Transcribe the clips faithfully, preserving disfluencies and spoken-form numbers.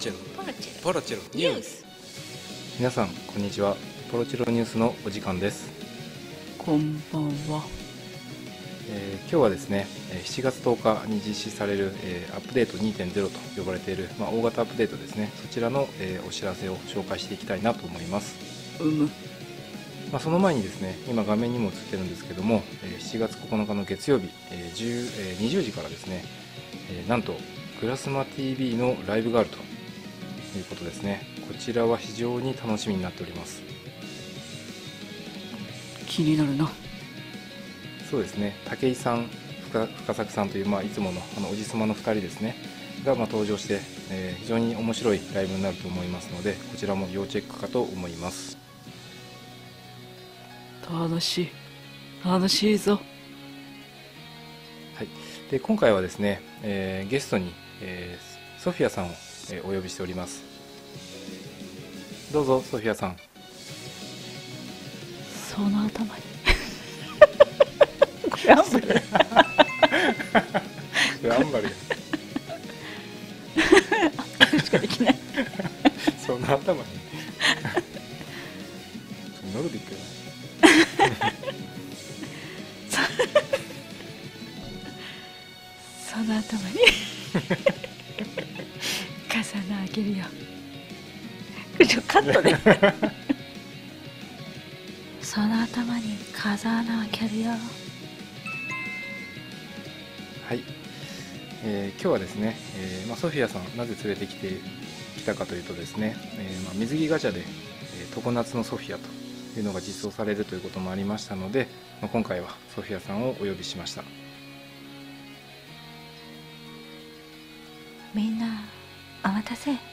チェロポロチェロポロチェロニュース。 皆さんこんにちは。ポロチェロニュースのお時間です。 こんばんは。 えー今日はですねえーしちがつとおかに実施される、えーアップデート にてんゼロ と呼ばれている、まあ、大型アップデートですね。そちらの、えーお知らせを紹介していきたいなと思います。 うむ。 まあ、その前にですね、今画面にも映ってるんですけども、えーしちがつここのかの月曜日、えーじゅうえーにじゅうじからですね、えーなんとグラスマ ティーブイ のライブがあるということですね。こちらは非常に楽しみになっております。 気になるな。 そうですね、武井さん、深深作さんという、まあ、いつものあのおじさまのふたりですねが、まあ、登場して、えー非常に面白いライブになると思いますので、こちらも要チェックかと思います。 楽しい。楽しいぞ。 はい、で今回はですね、えーゲストに、えーソフィアさんを、えーお呼びしております。どうぞソフィアさん。 その頭にこれアンブルこれアンバルやしかできない。 その頭にノルディックやその頭に傘の開けるよ。ちょカットでその頭に風穴開けるよ。 はい、えー今日はですね、えーまあ、ソフィアさんなぜ連れてきてきたかというとですね、えーまあ、水着ガチャで、えー常夏のソフィアというのが実装されるということもありましたので、まあ、今回はソフィアさんをお呼びしました。 みんなお待たせ。 はい、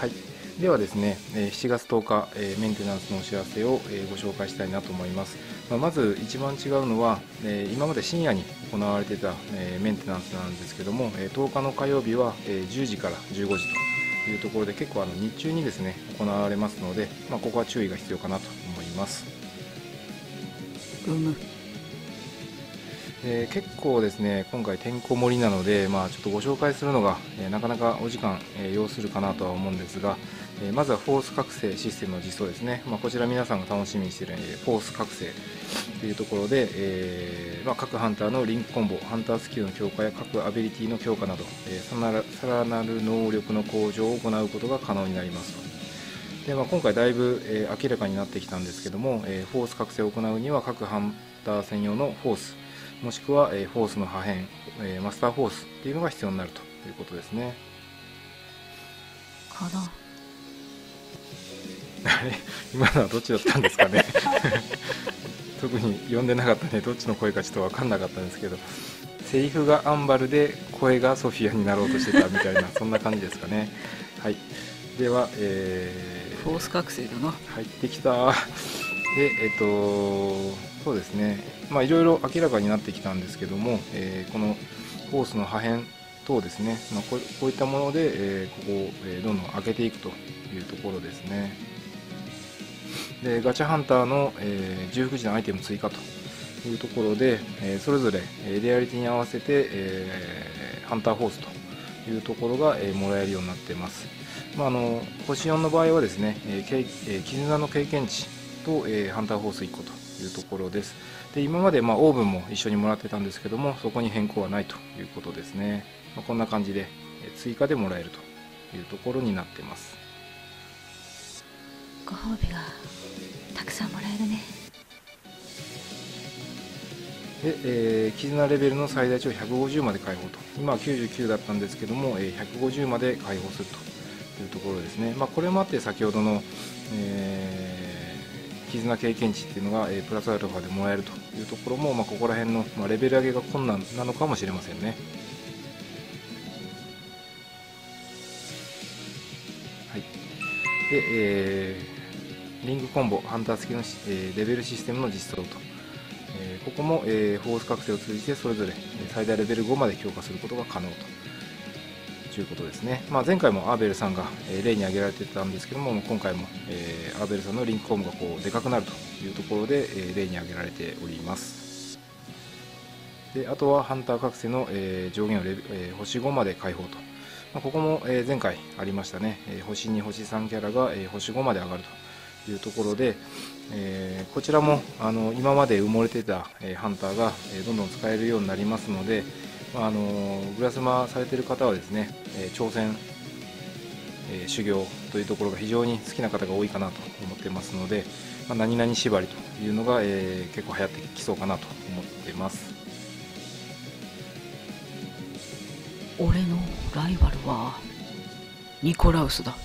ではですね、えーしちがつとおか、えーメンテナンスのお知らせを、えーご紹介したいなと思います。まあ、まず一番違うのは、えー今まで深夜に行われていた、えーメンテナンスなんですけども、えーとおかの火曜日は、えーじゅうじからじゅうごじというところで、結構あの日中にですね行われますので、まあ、ここは注意が必要かなと思います。 うむ。 えー結構ですね今回てんこ盛りなので、まあ、ちょっとご紹介するのが、えーなかなかお時間、えー要するかなとは思うんですが、えーまずはフォース覚醒システムの実装ですね。まあ、こちら皆さんが楽しみにしている、えーフォース覚醒というところで、えーまあ、各ハンターのリンクコンボ、ハンタースキルの強化や各アビリティの強化など、えーさらなるさらなる能力の向上を行うことが可能になりますと。でまあ、今回だいぶ、えー明らかになってきたんですけども、えーフォース覚醒を行うには各ハンター専用のフォースもしくは、えーフォースの破片、えーマスターフォースっていうのが必要になるということですね。 かな。 あれ今のはどっちだったんですかね特に読んでなかったね、どっちの声かちょっと分かんなかったんですけど、セリフがアンバルで声がソフィアになろうとしてたみたいなそんな感じですかね。はい、では、えーフォース覚醒だな。 入ってきた。でえっとそうですね、まあいろいろ明らかになってきたんですけども、えーこのフォースの破片等ですね、まあ、こうこういったもので、えーここを、えーどんどん開けていくというところですね。でガチャハンターの、えー重複時のアイテム追加というところで、えーそれぞれ、えーレアリティに合わせて、えーハンターフォースというところが、えーもらえるようになっています。まあ、あの星よんの場合はですね、えーけいえー絆の経験値と、えーハンターフォースいっこというところです。で今まで、まあ、オーブンも一緒にもらってたんですけども、そこに変更はないということですね。まあ、こんな感じで、えー追加でもらえるというところになっています。 ご褒美がたくさんもらえるね。 で、えー絆レベルの最大値をひゃくごじゅうまで解放と、今はきゅうじゅうきゅうだったんですけども、えーひゃくごじゅうまで解放するというところですね。まあ、これもあって先ほどの、えー絆経験値っていうのが、えープラスアルファでもらえるというところも、まあ、ここら辺の、まあ、レベル上げが困難なのかもしれませんね。はい、で、えーリングコンボハンター付きの、えーレベルシステムの実装と、えーここも、えーフォース覚醒を通じてそれぞれえー最大レベルごまで強化することが可能ということですね。まあ、前回もアーベルさんが、えー例に挙げられてたんですけども、今回も、えーアーベルさんのリンクコンボがこうでかくなるというところで、えー例に挙げられております。であとはハンター覚醒の、えー上限をレベ、えー星ごまで解放とまあ、ここも、えー前回ありましたね、えー星に、星さんキャラが、えー星ごまで上がるというところで、えーこちらもあの今まで埋もれてた、えーハンターが、えーどんどん使えるようになりますので、まああのグラスマされている方はですね、えー挑戦、えー修行というところが非常に好きな方が多いかなと思ってますので、まあ、何々縛りというのが、えー結構流行ってきそうかなと思ってます。 俺のライバルはニコラウスだ。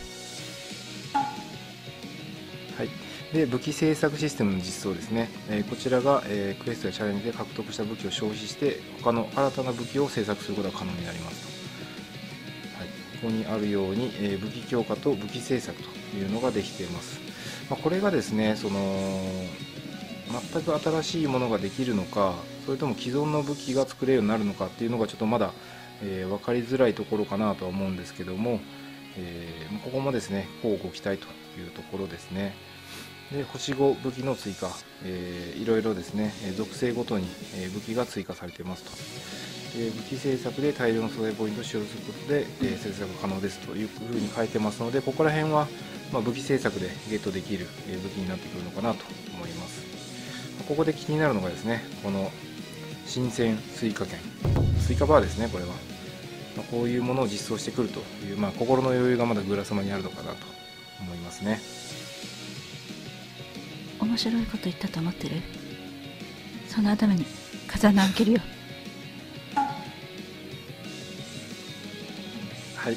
はい、で武器製作システムの実装ですね、えーこちらが、えークエストやチャレンジで獲得した武器を消費して他の新たな武器を製作することが可能になりますと、はい、ここにあるように、えー武器強化と武器製作というのができています。まあ、これがですねその全く新しいものができるのか、それとも既存の武器が作れるようになるのかっていうのがちょっとまだ、えー分かりづらいところかなとは思うんですけども、えーここもですね乞うご期待というところですね。で星ご武器の追加、えーいろいろですねえー属性ごとにえー武器が追加されていますと。で武器製作で大量の素材ポイントを使用することで、えー製作可能ですというふうに書いてますので、ここら辺は、まあ、武器製作でゲットできる、えー武器になってくるのかなと思います。ここで気になるのがですねこの新鮮追加券、追加バーですね。これは、まあ、こういうものを実装してくるという、まあ、心の余裕がまだグラスマにあるのかなと思いますね。 面白いこと言ったと思ってる？その頭に風穴開けるよ。 はい、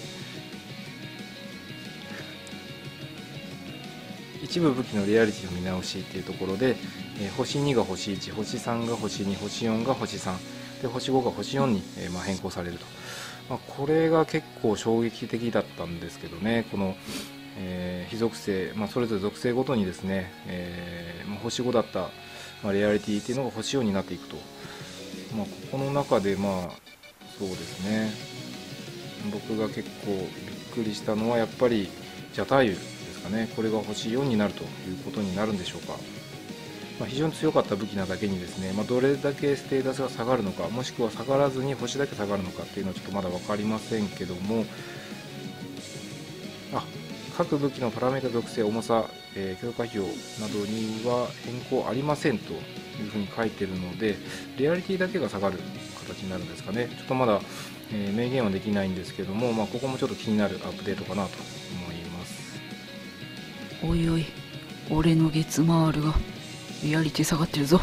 一部武器のリアリティの見直しっていうところで、えー星にが星いち、星さんが星に、星よんが星さんで、星ごが星よんに、えーまあ、変更されると、まあ、これが結構衝撃的だったんですけどね。この、えー非属性、まあ、それぞれ属性ごとにですね、えーまあ星ごだった、まあ、リアリティっていうのが星よんになっていくと、まあ、ここの中でまあそうですね、僕が結構びっくりしたのはやっぱりジャターユですかね。これが星よんになるということになるんでしょうか。まあ、非常に強かった武器なだけにですね、まあ、どれだけステータスが下がるのか、もしくは下がらずに星だけ下がるのかっていうのはちょっとまだ分かりませんけども、あ各武器のパラメータ属性、重さ、えー強化費用などには変更ありませんというふうに書いているので、リアリティだけが下がる形になるんですかね。ちょっとまだ、えー明言はできないんですけども、まあ、ここもちょっと気になるアップデートかなと思います。 おいおい、俺の月マールがリアリティ下がってるぞ。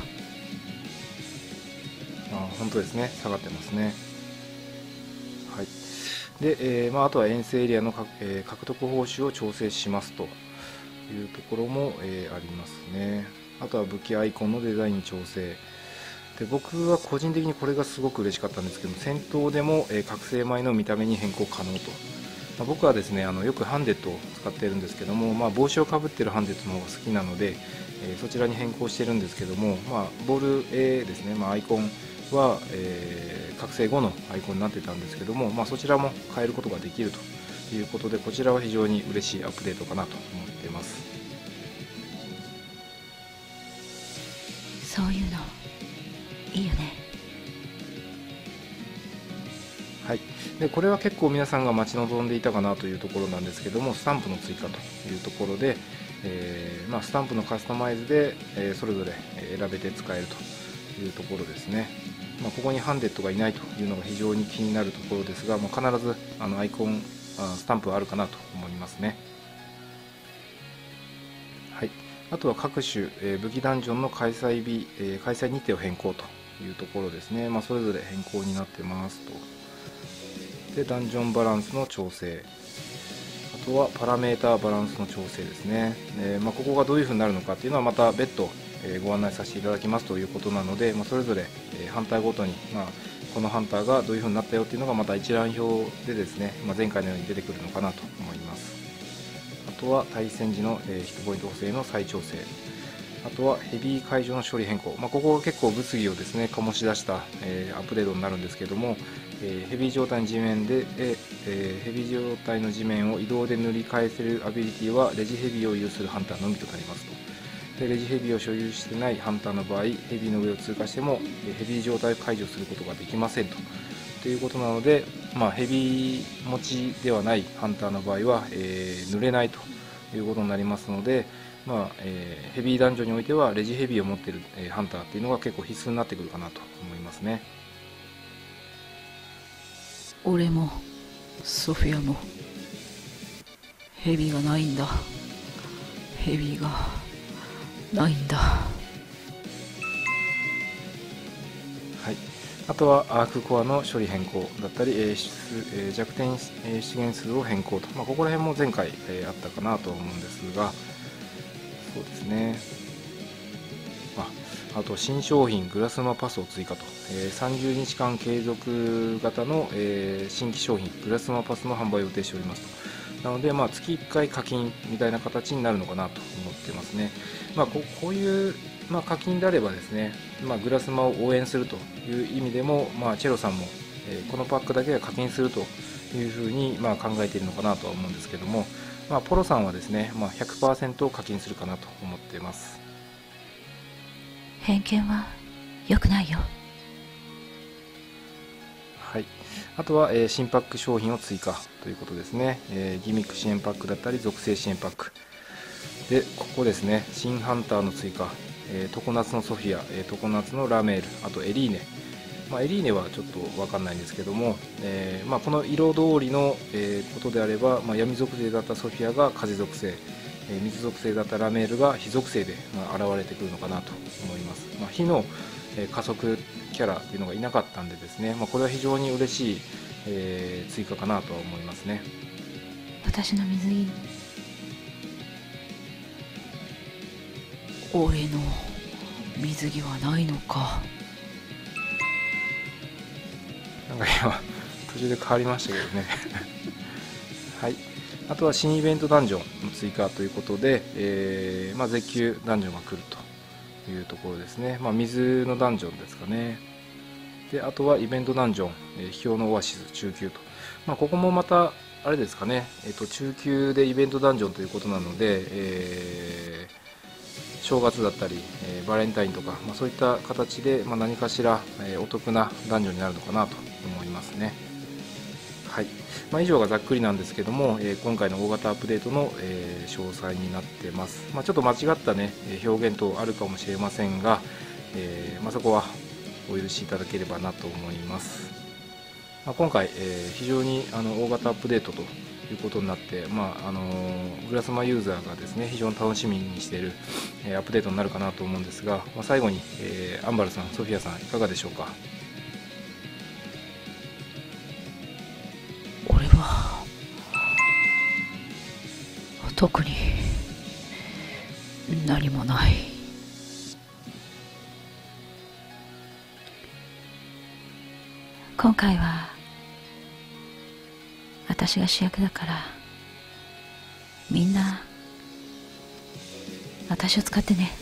あ本当ですね、下がってますね。はい。で、えーまあ、あとは遠征エリアのか、えー獲得報酬を調整しますというところも、えーありますね。あとは武器アイコンのデザイン調整で、僕は個人的にこれがすごく嬉しかったんですけども、戦闘でも、えー覚醒米の見た目に変更可能と、まあ、僕はですねあのよくハンデットを使っているんですけども、まあ、帽子をかぶっているハンデットの方が好きなので、えーそちらに変更してるんですけども、まあ、ボール A ですね、まあ、アイコンは、えー覚醒後のアイコンになってたんですけども、まあ、そちらも変えることができるということで、こちらは非常に嬉しいアップデートかなと思っています。 そういうのいいよね。 はい、でこれは結構皆さんが待ち望んでいたかなというところなんですけども、スタンプの追加というところで、えーまあ、スタンプのカスタマイズで、えーそれぞれ選べて使えるというところですね。まあ、ここにハンデッドがいないというのが非常に気になるところですが、まあ、必ずあのアイコンあスタンプはあるかなと思いますね。はい、あとは各種、えー武器ダンジョンの開催日、えー開催日程を変更というところですね。まあ、それぞれ変更になってますと。でダンジョンバランスの調整、あとはパラメーターバランスの調整ですね。えーまあ、ここがどういう風になるのかっていうのはまた別途、えーご案内させていただきますということなので、まあ、それぞれ、えーハンターごとに、まあ、このハンターがどういう風になったよっていうのがまた一覧表でですね、まあ、前回のように出てくるのかなと思います。あとは対戦時の、えーヒットポイント補正の再調整、あとはヘビー解除の処理変更、まあ、ここが結構物議をですね醸し出した、えーアップデートになるんですけども、えーヘビー状態の地面で、えーヘビー状態の地面を移動で塗り替えせるアビリティはレジヘビーを有するハンターのみとなりますと。でレジヘビーを所有してないハンターの場合、ヘビーの上を通過してもえーヘビー状態を解除することができませんとということなので、まあ、ヘビ持ちではないハンターの場合は、えー、濡れないということになりますので、まあえー、ヘビーダンジョンにおいてはレジヘビーを持っている、えー、ハンターっていうのが結構必須になってくるかなと思いますね。 俺もソフィアもヘビがないんだ。ヘビがないんだ。はい、あとはアークコアの処理変更だったり、えーえー、弱点資源数を変更と、まあ、ここら辺も前回、えー、あったかなと思うんですが、そうですね。ああと新商品グラスマパスを追加と、えー、さんじゅうにちかん継続型の、えー、新規商品グラスマパスの販売を予定しておりますと。なので、まあ、月いっかい課金みたいな形になるのかなと思ってますね。まあ、こ, こういう、まあ、課金であればですね、まあ、グラスマを応援するという意味でも、まあ、チェロさんも、えー、このパックだけは課金するというふうに、まあ、考えているのかなとは思うんですけども、まあ、ポロさんはですね、まあ、ひゃくパーセント 課金するかなと思っています。 偏見は良くないよ。 はい、あとは、えー、新パック商品を追加ということですね、えー、ギミック支援パックだったり属性支援パックで、ここですね、新ハンターの追加、えー、常夏のソフィア、えー、常夏のラメール、あとエリーネ、まあ、エリーネはちょっと分かんないんですけども、えーまあ、この色通りの、えー、ことであれば、まあ、闇属性だったソフィアが風属性、えー、水属性だったラメールが火属性で、まあ、現れてくるのかなと思います。まあ、火の、えー、加速キャラっていうのがいなかったんでですね、まあ、これは非常に嬉しい、えー、追加かなとは思いますね。 私の水着、 俺の水着はないのか。 なんか今途中で変わりましたけどねはい、あとは新イベントダンジョンの追加ということで、えーまあ、絶叫ダンジョンが来るというところですね。まあ、水のダンジョンですかね。で、あとはイベントダンジョン、えー、秘境のオアシス中級と、まあ、ここもまたあれですかね、えー、と中級でイベントダンジョンということなので、えー正月だったり、えー、バレンタインとか、まあ、そういった形で、まあ、何かしら、えー、お得なダンジョンになるのかなと思いますね。はい、まあ、以上がざっくりなんですけども、えー、今回の大型アップデートの、えー、詳細になってます。まあ、ちょっと間違った、ね、表現等あるかもしれませんが、えーまあ、そこはお許しいただければなと思います。まあ、今回、えー、非常にあの大型アップデートということになって、まああのー、グラスマユーザーがですね非常に楽しみにしている、えー、アップデートになるかなと思うんですが、まあ、最後に、えー、アンバルさん、ソフィアさんいかがでしょうか。 俺は特に何もない。 今回は私が主役だから、みんな私を使ってね。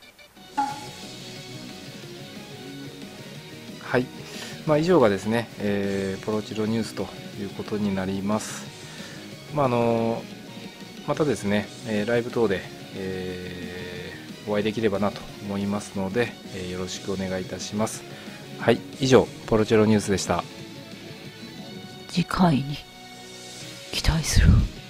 はい、まあ、以上がですね、えー、ポロチロニュースということになります。まああのまたですね、えー、ライブ等で、えー、お会いできればなと思いますので、えー、よろしくお願いいたします。はい、以上ポロチェロニュースでした。 次回に期待する。